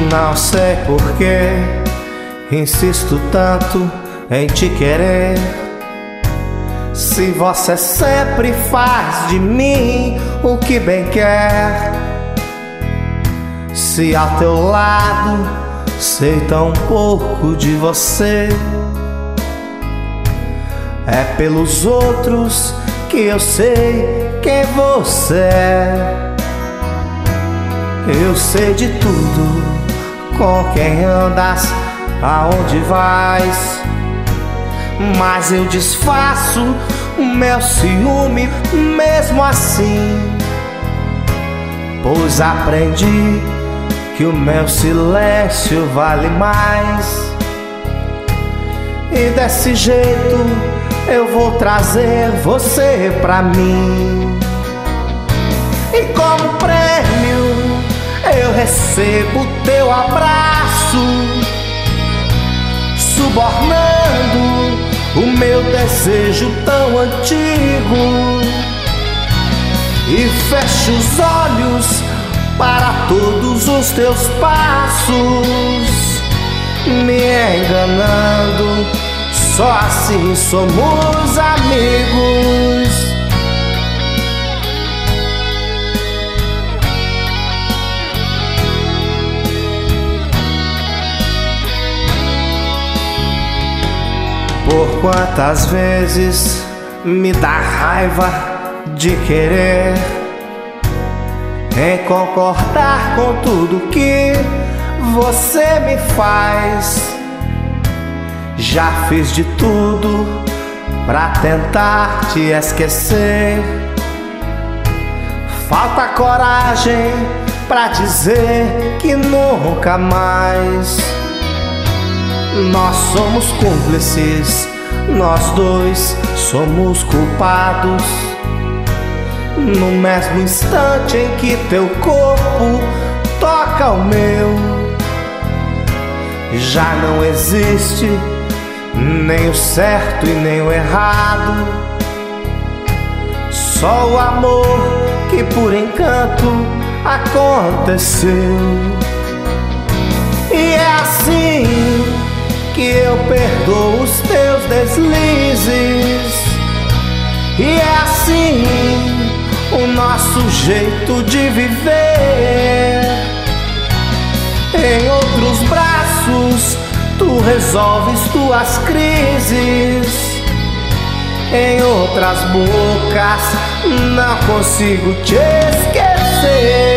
Não sei porquê insisto tanto em te querer, se você sempre faz de mim o que bem quer. Se ao teu lado sei tão pouco de você, é pelos outros que eu sei quem você é. Eu sei de tudo, com quem andas, aonde vais, mas eu disfarço o meu ciúme mesmo assim, pois aprendi que o meu silêncio vale mais. E desse jeito eu vou trazer você pra mim, e como prêmio eu recebo teu abraço, subornando o meu desejo tão antigo, e fecho os olhos para todos os teus passos, me enganando. Só assim somos amigos. Por quantas vezes me dá raiva de querer em concordar com tudo que você me faz. Já fiz de tudo pra tentar te esquecer, falta coragem pra dizer que nunca mais. Nós somos cúmplices, nós dois somos culpados. No mesmo instante em que teu corpo toca o meu, já não existe nem o certo e nem o errado, só o amor que por encanto aconteceu. E é assim que eu perdoo os teus deslizes, e é assim o nosso jeito de viver. Em outros braços tu resolves tuas crises, em outras bocas não consigo te esquecer.